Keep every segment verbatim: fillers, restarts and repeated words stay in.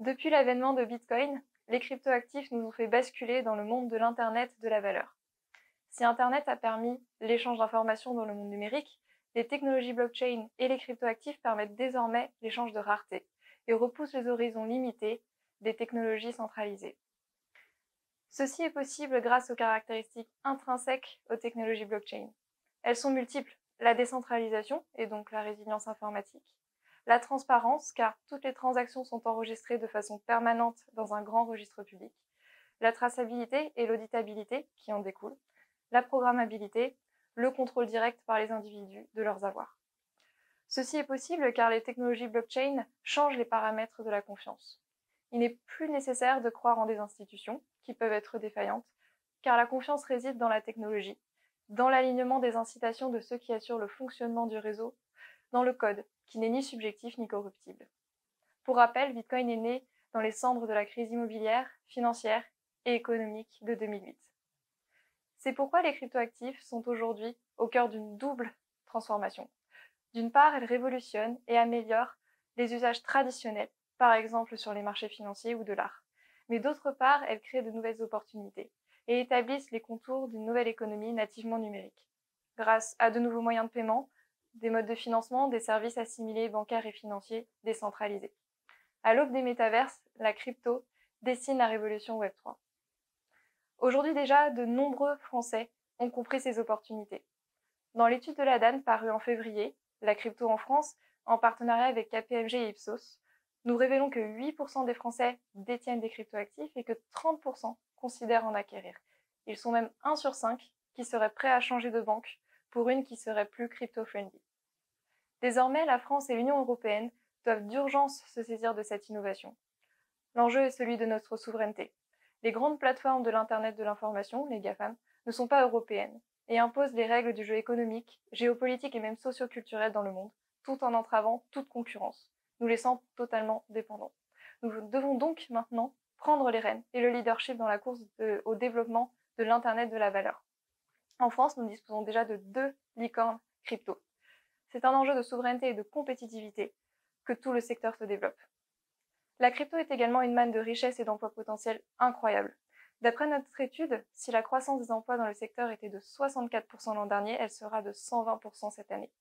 Depuis l'avènement de Bitcoin, les cryptoactifs nous ont fait basculer dans le monde de l'Internet de la valeur. Si Internet a permis l'échange d'informations dans le monde numérique, les technologies blockchain et les cryptoactifs permettent désormais l'échange de rareté et repoussent les horizons limités des technologies centralisées. Ceci est possible grâce aux caractéristiques intrinsèques aux technologies blockchain. Elles sont multiples: la décentralisation et donc la résilience informatique, la transparence car toutes les transactions sont enregistrées de façon permanente dans un grand registre public, la traçabilité et l'auditabilité qui en découlent, la programmabilité, le contrôle direct par les individus de leurs avoirs. Ceci est possible car les technologies blockchain changent les paramètres de la confiance. Il n'est plus nécessaire de croire en des institutions qui peuvent être défaillantes, car la confiance réside dans la technologie, dans l'alignement des incitations de ceux qui assurent le fonctionnement du réseau, dans le code, qui n'est ni subjectif ni corruptible. Pour rappel, Bitcoin est né dans les cendres de la crise immobilière, financière et économique de deux mille huit. C'est pourquoi les cryptoactifs sont aujourd'hui au cœur d'une double transformation. D'une part, elles révolutionnent et améliorent les usages traditionnels, par exemple sur les marchés financiers ou de l'art. Mais d'autre part, elles créent de nouvelles opportunités et établissent les contours d'une nouvelle économie nativement numérique. Grâce à de nouveaux moyens de paiement, des modes de financement, des services assimilés bancaires et financiers décentralisés. À l'aube des métaverses, la crypto dessine la révolution web trois. Aujourd'hui déjà, de nombreux Français ont compris ces opportunités. Dans l'étude de l'A D A N parue en février, La crypto en France, en partenariat avec K P M G et Ipsos, nous révélons que huit pour cent des Français détiennent des cryptoactifs et que trente pour cent considèrent en acquérir. Ils sont même un sur cinq qui seraient prêts à changer de banque pour une qui serait plus crypto-friendly. Désormais, la France et l'Union européenne doivent d'urgence se saisir de cette innovation. L'enjeu est celui de notre souveraineté. Les grandes plateformes de l'Internet de l'information, les GAFAM, ne sont pas européennes et imposent les règles du jeu économique, géopolitique et même socio-culturel dans le monde, tout en entravant toute concurrence, nous laissant totalement dépendants. Nous devons donc maintenant prendre les rênes et le leadership dans la course de, au développement de l'Internet de la valeur. En France, nous disposons déjà de deux licornes crypto. C'est un enjeu de souveraineté et de compétitivité que tout le secteur se développe. La crypto est également une manne de richesse et d'emplois potentiels incroyables. D'après notre étude, si la croissance des emplois dans le secteur était de soixante-quatre pour cent l'an dernier, elle sera de cent vingt pour cent cette année.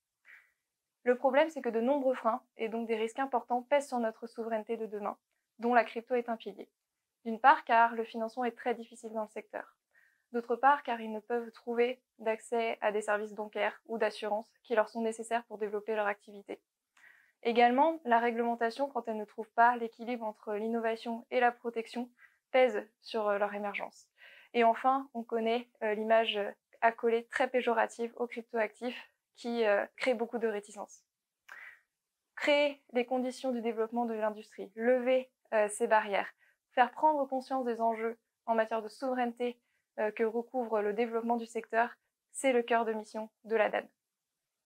Le problème, c'est que de nombreux freins, et donc des risques importants, pèsent sur notre souveraineté de demain, dont la crypto est un pilier. D'une part, car le financement est très difficile dans le secteur. D'autre part, car ils ne peuvent trouver d'accès à des services bancaires ou d'assurance qui leur sont nécessaires pour développer leur activité. Également, la réglementation, quand elle ne trouve pas l'équilibre entre l'innovation et la protection, pèse sur leur émergence. Et enfin, on connaît euh, l'image accolée très péjorative aux cryptoactifs qui euh, crée beaucoup de réticence. Créer les conditions du développement de l'industrie, lever euh, ces barrières, faire prendre conscience des enjeux en matière de souveraineté euh, que recouvre le développement du secteur, c'est le cœur de mission de l'A D A N.